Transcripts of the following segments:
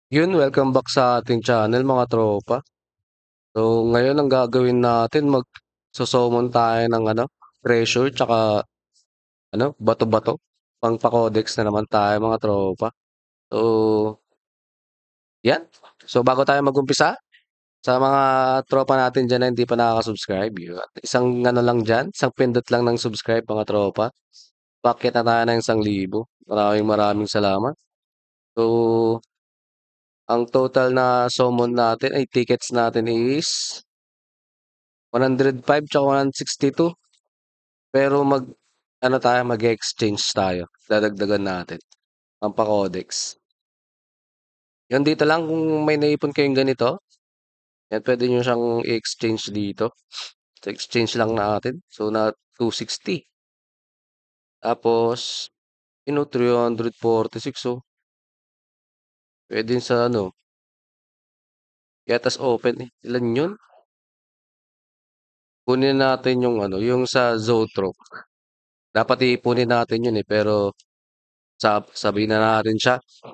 Yun, welcome back sa ating channel mga tropa. So ngayon ang gagawin natin magsusumon tayo ng treasure tsaka bato-bato. Pang-codex na naman tayo mga tropa. So yan. So bago tayo magumpisa, sa mga tropa natin dyan na hindi pa nakaka-subscribe, yun. Isang lang dyan, isang pindot lang ng subscribe mga tropa. Bakit na tayo ng 1,000. Maraming maraming salamat. So ang total na summon natin ay tickets natin is 105 tsaka 162. Pero mag-exchange tayo. Dadagdagan natin ang pa-codex. Yan dito lang kung may naipon kayong ganito. Yan pwede nyo siyang i-exchange dito. So, exchange lang natin. So na 260. Tapos 346 oh. Pwede sa Yatas open eh. Ilan yun? Kunin natin yung yung sa Zoetrope. Dapat ipunin natin yun eh, pero sabihin na natin siya.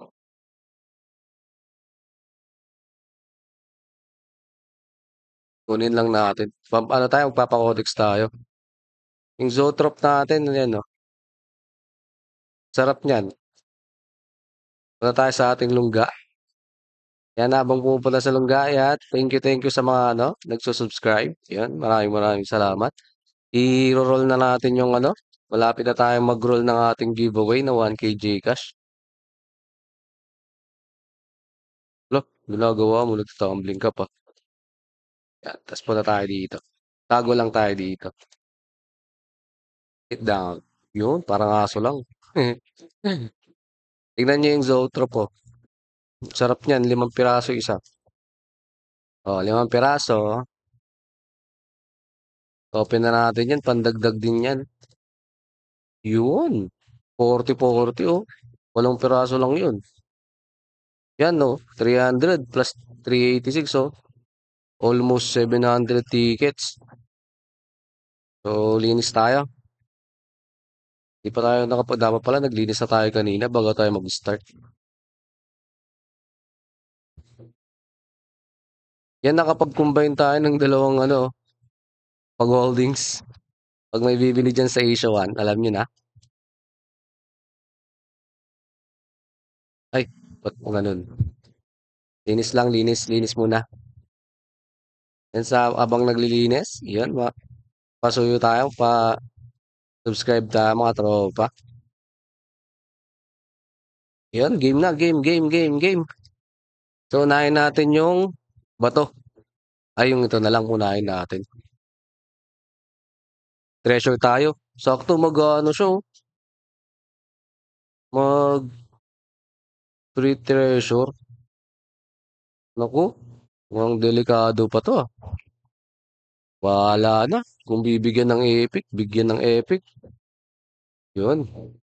Kunin lang natin. Tayo, magpapakodex tayo. Yung Zoetrope natin, yan, no? Sarap niyan. Punta tayo sa ating lungga. Yan, habang pumupunta sa lungga, yan. Thank you sa mga, nagsusubscribe. Yan, maraming maraming salamat. I-roll na natin yung, malapit na tayong mag-roll ng ating giveaway na 1K Gcash. Look, ginagawa mo, nagtatumbling ka pa. Yan, tapos punta tayo dito. Tago lang tayo dito. Hit down. Yun, parang aso lang. Tignan nyo yung Zoetrope, oh. Sarap niyan, 5 piraso isa. Oh, 5 piraso. Open na natin yan, pandagdag din yan. Yun, 40-40 oh. 8 piraso lang yun. Yan oh, 300 plus 386 oh. Almost 700 tickets. So, linis tayo. Di pa tayo dapat pala naglinis na tayo kanina bago tayo mag-start. Yan, nakapag-combine tayo ng dalawang pag-holdings. Pag may bibili dyan sa Asia 1, alam nyo na. Ay, ba't mo ganun? Linis lang, linis muna. Yan sa abang naglilinis, yan, pasuyo tayo, subscribe tayo mga tropa. Yan, game na, game. So, unahin natin yung bato. Ay, yung ito na lang unahin natin. Treasure tayo. Sakto mag-ano siya, oh. Mag free treasure. Naku, mukhang delikado pa to, ah. Wala na. Kung bibigyan ng epic, bigyan ng epic. Yun.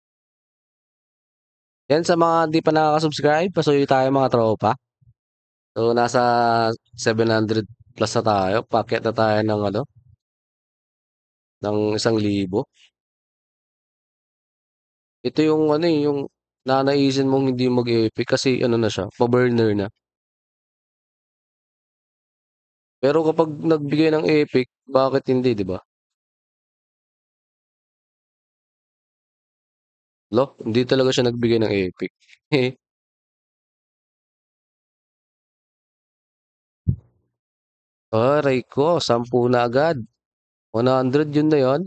Yan sa mga di pa nakaka-subscribe, pasuyo tayo mga tropa. So, nasa 700 plus na tayo. Packet na tayo ng ng 1,000. Ito yung yung nanaisin mong hindi mag-epic kasi na siya, pa-burner na. Pero kapag nagbigay ng epic, bakit hindi, di ba? Lo, hindi talaga siya nagbigay ng epic. Aray ko, 10 na agad. 100 yun na yun.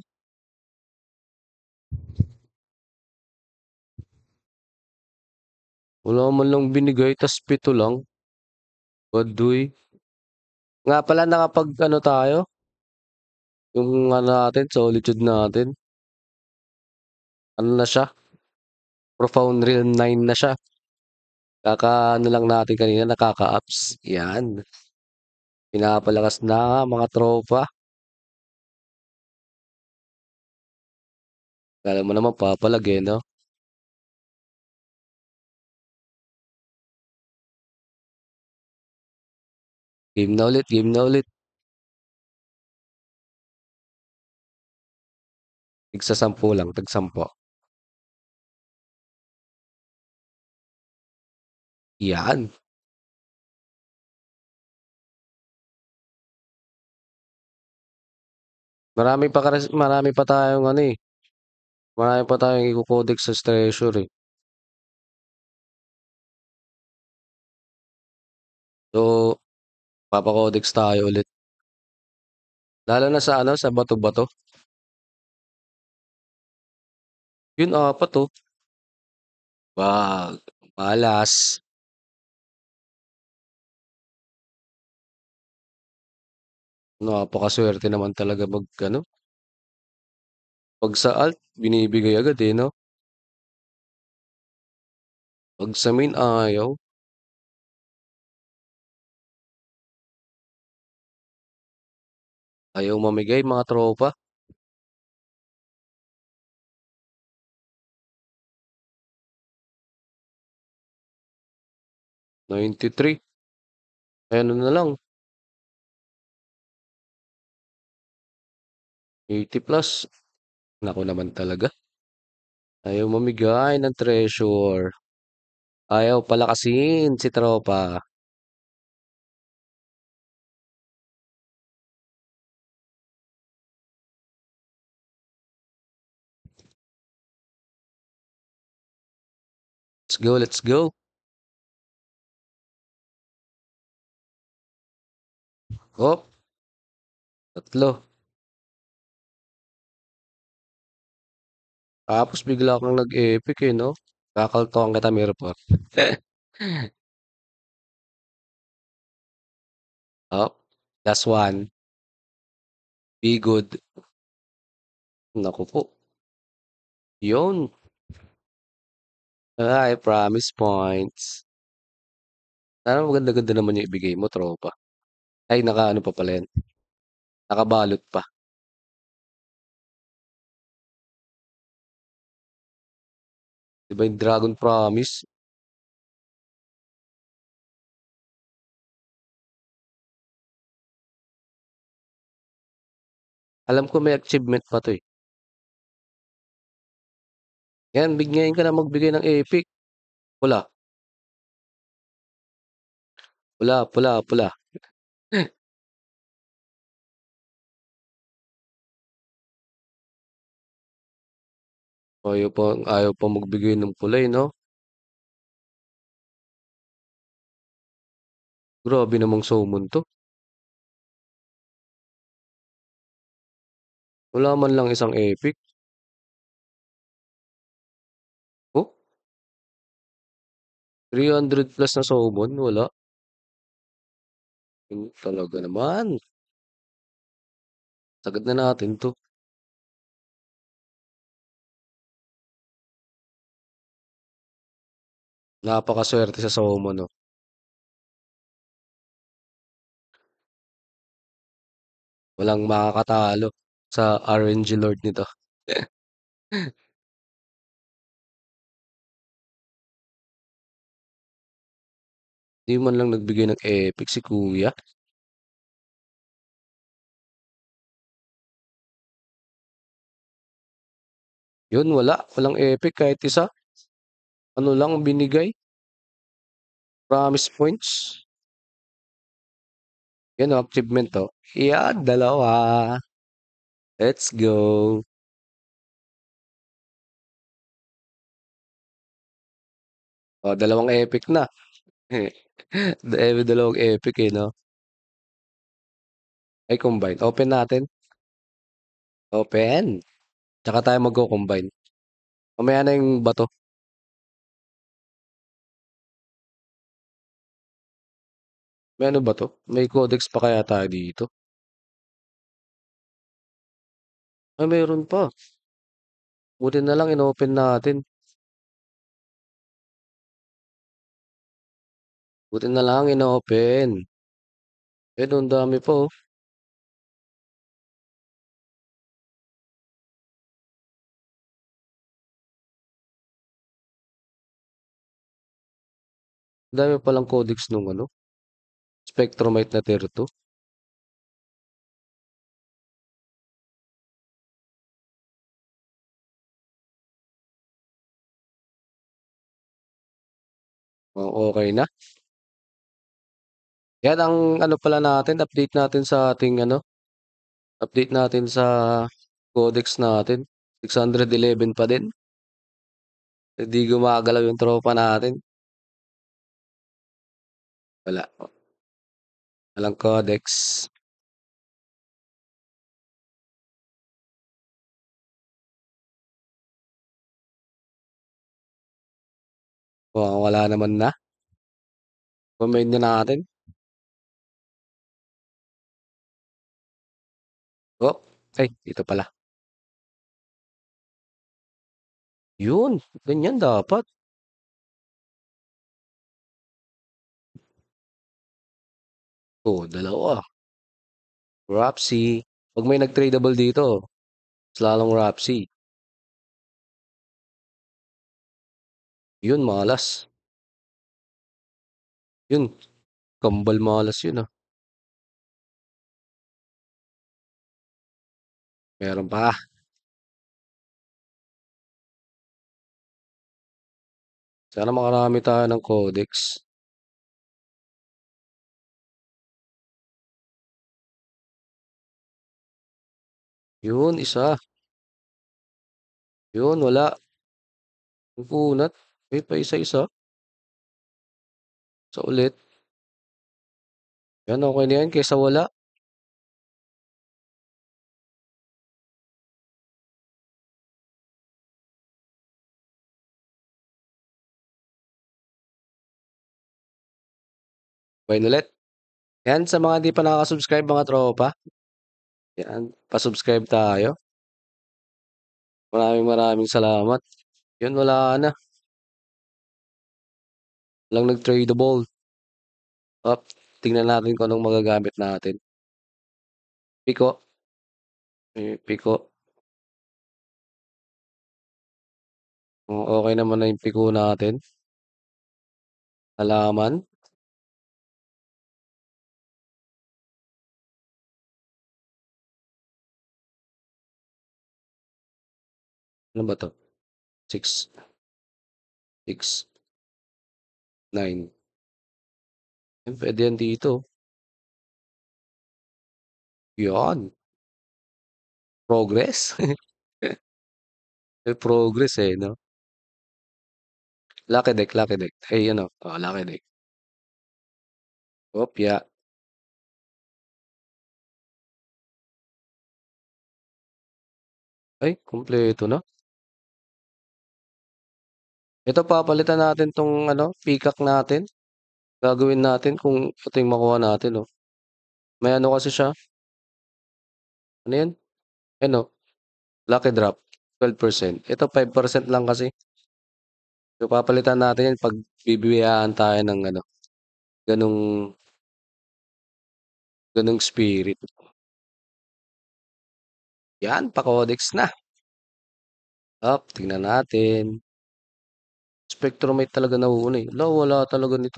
Wala man lang binigay, tas 7 lang. Baduy. Nga pala nakapag tayo, yung natin, solitude natin. Ano na siya? Profound Real 9 na siya. Lang natin kanina, nakaka-ups. Yan. Pinapalakas na mga tropa. Alam mo naman, papalag eh, no? Game na ulit. Tigsa 10 lang, tag 10. Yan. Marami pa tayong ano, eh, marami pa tayong iko-codex sa treasure, eh. So, papa-codex tayo ulit. Lalo na sa ano, sa bato-bato. Yun, 4 oh. Wag, malas. Napakasuwerte naman talaga mag-ano, 'pag sa alt binibigay agad, eh, 'no? 'Pag sa main ayaw, ayaw mamigay mga tropa. 93, eh, ano na lang, 80 plus. Naku naman talaga, ayaw mamigay ng treasure. Ayaw palakasin si tropa. Let's go, let's go. Oh, tatlo. Tapos bigla kang nag-epic, eh, 'no? Kakaltuhan kita, Mirror. Oh, last one. Be good. Naku po. Yun. Ay, promise points. Sana maganda-ganda naman yung ibigay mo, tropa. Ay, naka-ano pa pala yan. Nakabalot pa. 'Di ba yung Dragon Promise? Alam ko may achievement pa to eh. Yan, bigyan ka na magbigay ng epic. Pula, pula, pula, pula. Ayaw pa magbigay ng pula eh, no? Grabe namang summon to. Wala man lang isang epic. Oh, 300 plus na summon, wala. Yun talaga naman. Sagad na natin to. Napakaswerte sa summon, no? Walang makakatalo sa RNG Lord nito. Di man lang nagbigay ng epic si kuya. Yun, wala. Walang epic kahit isa. Ano lang binigay? Promise points. Yan o, achievement to. Yan, dalawa. Let's go. O, dalawang epic na. Dalawang epic eh, no? Ay, combine. Open natin. Open. Tsaka tayo magko-combine. Mamaya na yung bato. May ano ba to? May codex pa kaya tayo dito? Ay, mayroon pa. Buti na lang in-open natin. Buti na lang in-open. Eh, doon dami pa oh. Dami palang codex nung ano. Spectrumite na tier 2. Oh, okay na. Yan ang ano pala natin, update natin sa ating ano, Update natin sa codex natin. 611 pa din. Hindi gumagalaw yung tropa natin. Wala. Walang codex. Mukhang wala naman na. Comment na natin. Oh, ay, dito pala. Yun, ganyan dapat. Oh, dalawa. Rapsi. Pag may nag-tradable dito, slalong Rapsi. Yun, malas. Yun, kambal malas yun ah. Meron pa. Sana makarami tayo ng codex. Yun, isa. Yun, wala. Yung kunat. May pa isa-isa. Sa ulit. Yan, okay na yan kaysa wala. Buy ulit. Yan, sa mga di pa nakaka-subscribe mga tropa. Yan, pa-subscribe tayo. Maraming maraming salamat. Yun, wala na. Walang nag-tradable. Up, tingnan natin kung anong magagamit natin. Piko. Piko. Okay naman na yung piko natin. Halaman. Ano ba to? 6, 6, 9. Pwede yan dito. Yan. Progress. May progress eh, no? Lucky deck, lucky deck. Ay, ano? Oh, lucky deck. Opya. Ay, kumpleto na. Ito, papalitan natin tong, ano, peacock natin. Gagawin natin kung ito yung makuha natin, oh. May ano kasi siya. Ano yan? Ano? Lucky drop. 12%. Ito, 5% lang kasi. So, papalitan natin yan pag bibiyaan tayo ng, ano, ganong, ganong spirit. Yan, pa-codex na. Up, tingnan natin. Spectrumite talaga nauuna eh. Wala talaga nito.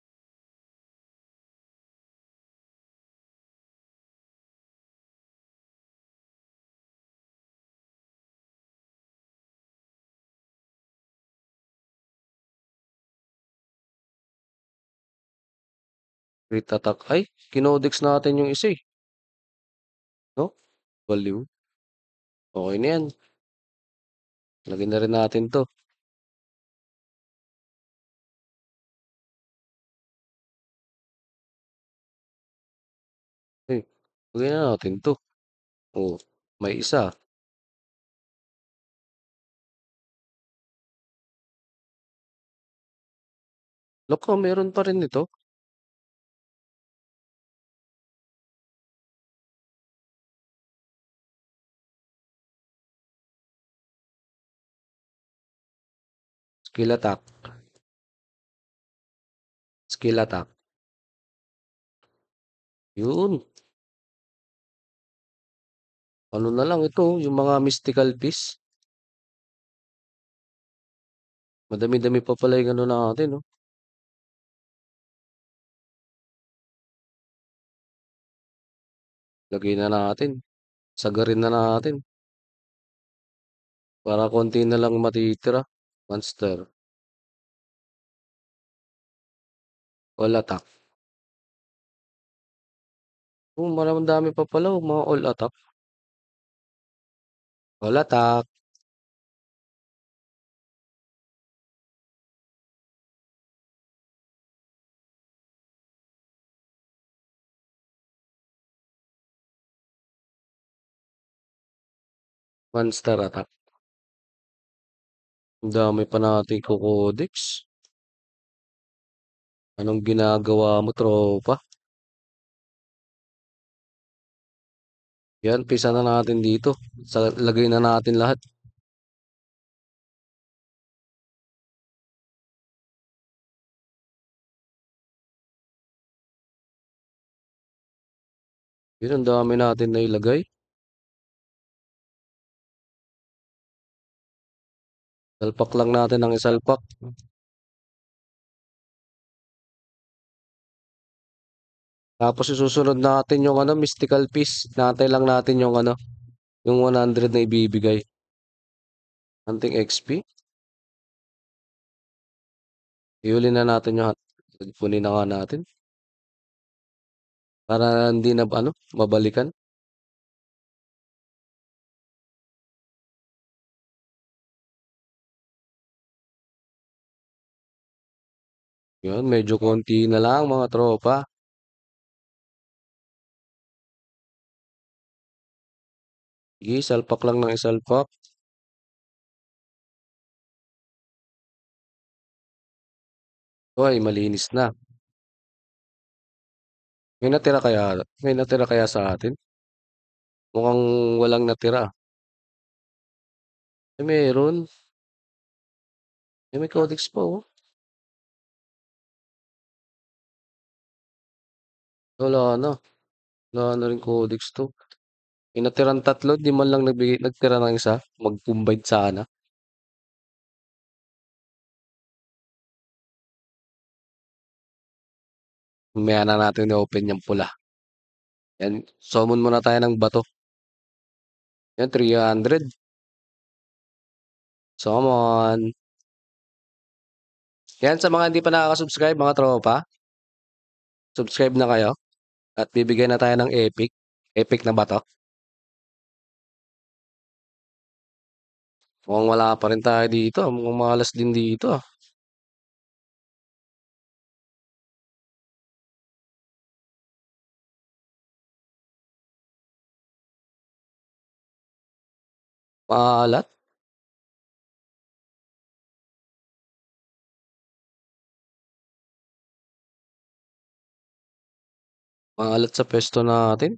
Crit attack. Ay, kinodex natin yung isa eh. No? Value. Okay na yan. Lagyan na rin natin to. Eh, lagyan na natin to. Oh, may isa. Loko, meron pa rin ito. Skill attack. Skill attack. Yun. Ano na lang ito, yung mga mystical piece. Madami-dami pa pala yung ano natin, no? Lagay na natin. Sagarin na natin. Para konti na lang matitira. Monster. All attack. Dami pa pala, mga all attack. All attack, one star attack. Ang dami pa nating ko-codex. Anong ginagawa mo, tropa? Yan, pisa na natin dito. Lagay na natin lahat. Yun, ang dami natin na ilagay. Salpak lang natin ang isalpak. Tapos isusunod natin yung mystical piece. Natin lang natin yung yung 100 na ibibigay. Hunting XP. Ihuli na natin yung kunin na nga natin. Para hindi na mabalikan. Yun, medyo konti na lang mga tropa. Sige, salpak lang ng isalpak. Uy, malinis na. May natira kaya sa atin? Mukhang walang natira. Meron. May codex pa, oh. Wala na. Wala na rin codex to. May natirang tatlo, di man lang nagtira ng isa. Mag-combine sana. Mamaya na natin i-open yung pula. Yan, summon muna tayo ng bato. Yan, 300. Summon. Yan, sa mga hindi pa nakaka-subscribe, mga tropa, subscribe na kayo. At bibigyan na tayo ng epic. Epic na bato. Mukhang wala pa rin tayo dito. Mukhang malas din dito. Maalat. Maalat sa pwesto natin.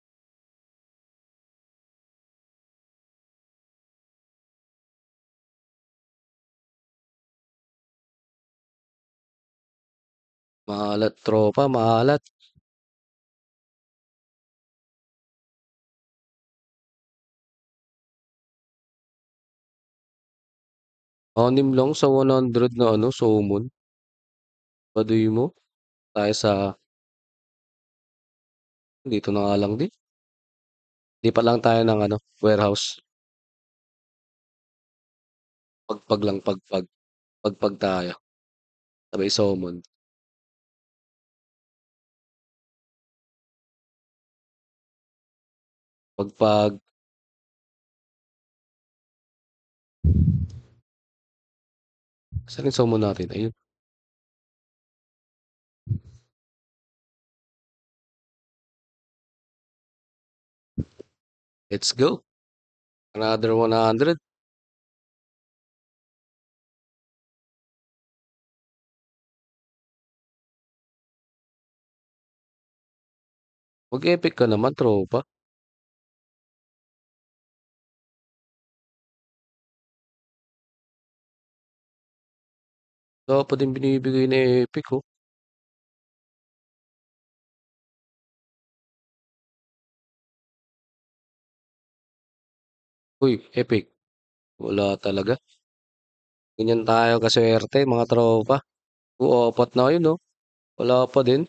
Maalat, tropa. Maalat. Anim lang sa 100 na summon. Paduy mo. Tayo sa, dito na nga lang din. Di pa lang tayo ng warehouse. Pagpag lang, pagpag. Pagpag tayo. Sabay summon. Pagpag. Saan yung summon natin? Ayun. Let's go. Another 100. Mag-epic ka naman, tropa. Dapat din binibigay na epic, oh. Uy, epic. Wala talaga. Ganyan tayo kaswerte, mga tropa. Apat na yun, oh. Wala pa din.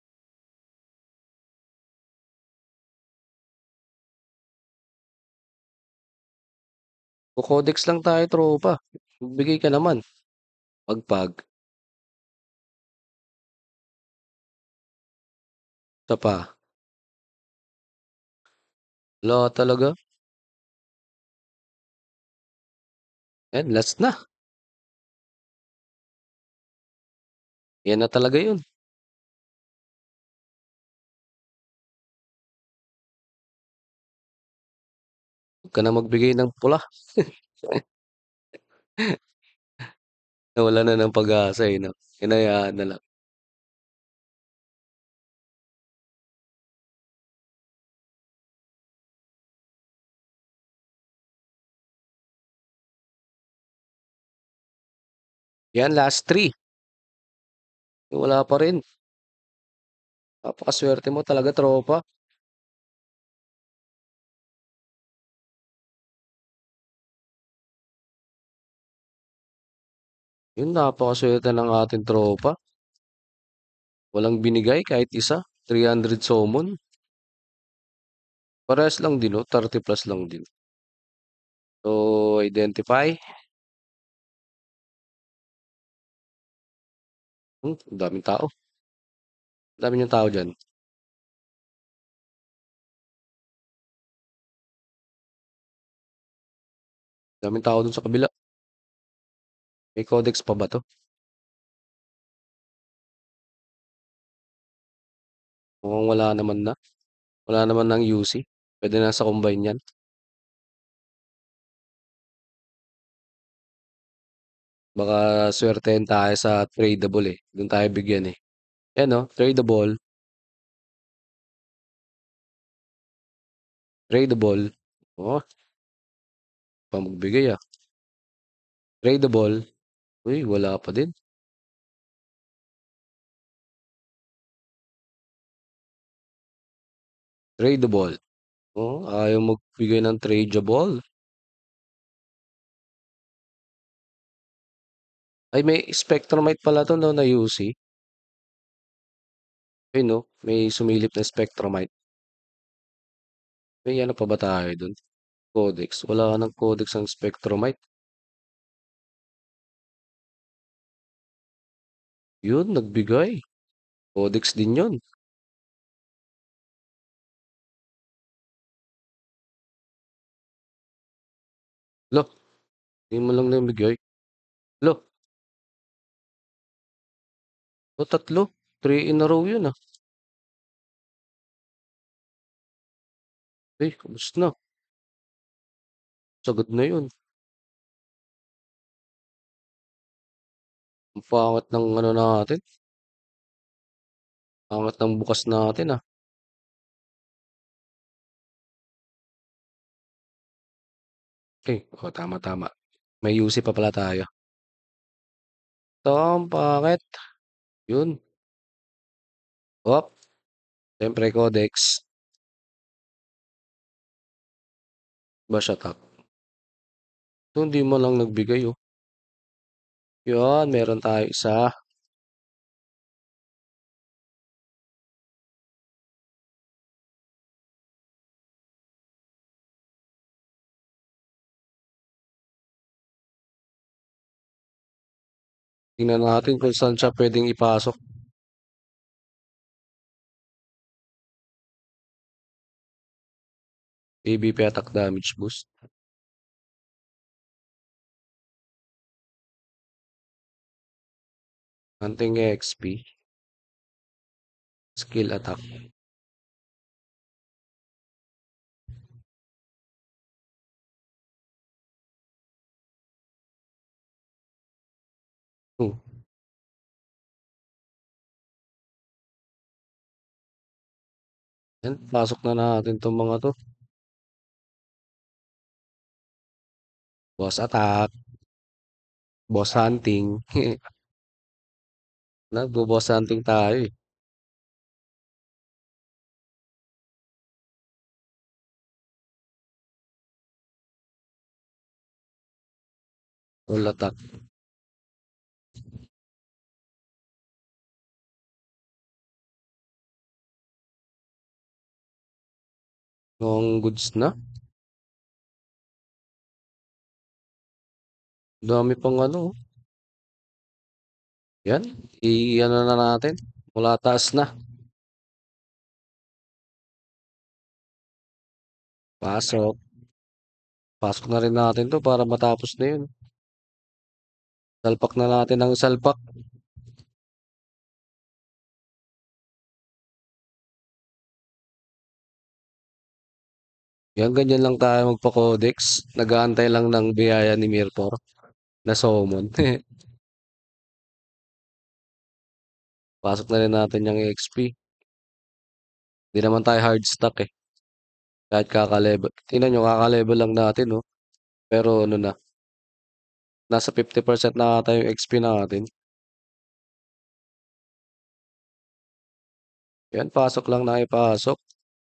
Codex lang tayo, tropa. Bigay ka naman. Pagpag. Isa pa. Wala talaga. Yan, last na. Yan na talaga yun. Huwag ka na magbigay ng pula. Nawalan na ng pag-asa, eh, 'no? Hinayaan na lang. Yan, last 3. Wala pa rin. Napakasuwerte mo talaga, tropa. Yun, napakasuwerte ng ating tropa. Walang binigay kahit isa. 300 summon. Parehas lang din, oh. 30 plus lang din. So, identify. Ang daming tao. Ang dami yung tao dyan. Daming tao dun sa kabila. May codex pa ba to? Mukhang wala naman na. Wala naman ng UC. Pwede na sa combine yan. Baka swertehin tayo sa tradable eh. Doon tayo bigyan eh. Yan oh, tradable. Tradable. Oh, pa magbigay ah. Tradable. Uy, wala pa din. Tradable. Oh, ayaw magbigay ng tradable. Ay, may Spectromite pala to no, na UC. Ay no, may sumilip na Spectromite. May ano pa ba tayo dun? Codex. Wala ka ng codex ang Spectromite. Yun, nagbigay. Codex din yun. Lo, hindi mo lang nabigay. Lo, o tatlo. 3 in a row yun ah. Ay, kamus na. Sagad na yun. Ang pangat ng ano natin. Pangat ng bukas natin ah. Okay, o tama tama. May UC pa pala tayo. Tom, pangit. Yun. Op, siyempre codex. Bash attack. So, hindi mo lang nagbigay oh. Yun, meron tayo isa. Tingnan natin kung saan siya pwedeng ipasok. ABP attack damage boost. Hunting XP. Skill attack. Hmm. Yan, pasok na natin tong mga to. Boss attack. Boss hunting. Nagbo-boss hunting tayo eh. Roll attack. Mukhang goods na. Dami pang ano. Oh. Yan. I-ano na natin. Mula taas na. Pasok. Pasok na rin natin 'to para matapos na 'yun. Salpak na natin ng salpak. 'Yan, ganyan lang tayo magpa-codex. Nag-aantay lang ng biyaya ni Mirpor na summon. Pasok na rin natin yung XP. Di naman tayo hard stack eh. Kahit kaka-level. Tingnan nyo, kaka-level lang natin, no? Pero ano na, nasa 50% na ata yung XP natin. Yan, pasok lang na ipasok.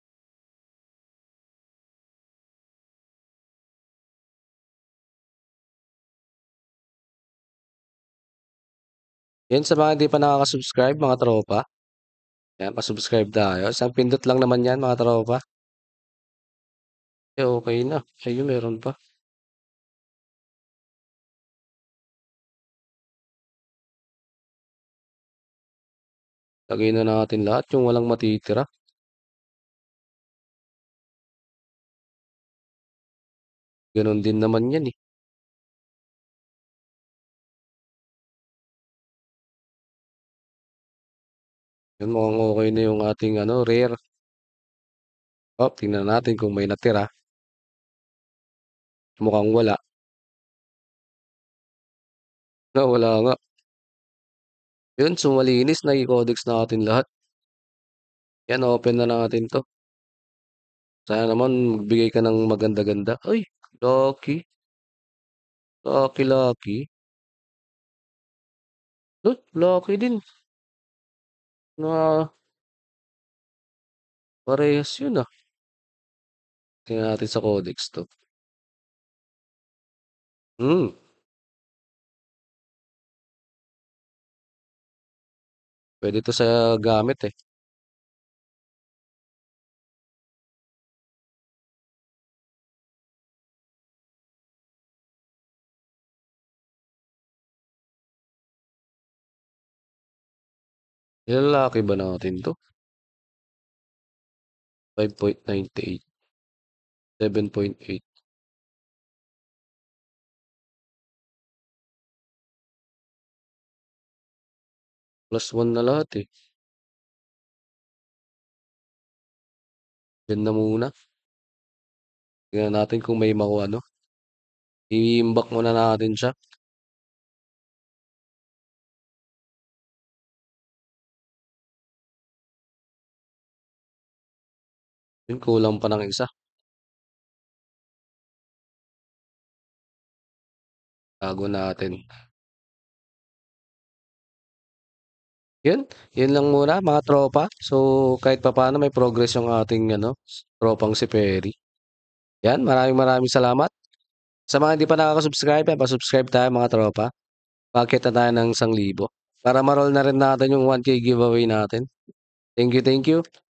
Yan, sa mga hindi pa nakaka-subscribe, mga tropa. Yan, pa-subscribe tayo. Isang pindot lang naman yan, mga tropa. Eh, okay na. Ayun, meron pa. Lagay na natin lahat, yung walang matitira. Ganon din naman yan eh. Yan, mukhang okay na yung ating ano, rare. Oh, tingnan natin kung may natira. Mukhang wala. Na, wala nga. Yun, sumalinis, nai-codex natin lahat. Yan, open na natin to. Sana naman magbigay ka ng maganda-ganda. Ay, lucky. Lucky, lucky. Lucky din. Na parehas yun ah. Tingnan natin sa codex to. Hmm, pwede to sa gamit eh. Ilalaki ba natin to? 5.98. 7.8. Plus 1 na lahat eh. Yan na muna. Tingnan natin kung may makuha ano. I-imbak muna natin siya. Yun, kulang pa ng isa. Tago natin. Yun lang muna mga tropa. So, kahit papaano may progress yung ating ano, tropang si Perry. Yan, maraming maraming salamat. Sa mga hindi pa nakaka-subscribe, pa-subscribe tayo mga tropa. Pakita tayo ng 1,000. Para ma-roll na rin natin yung 1K giveaway natin. Thank you, thank you.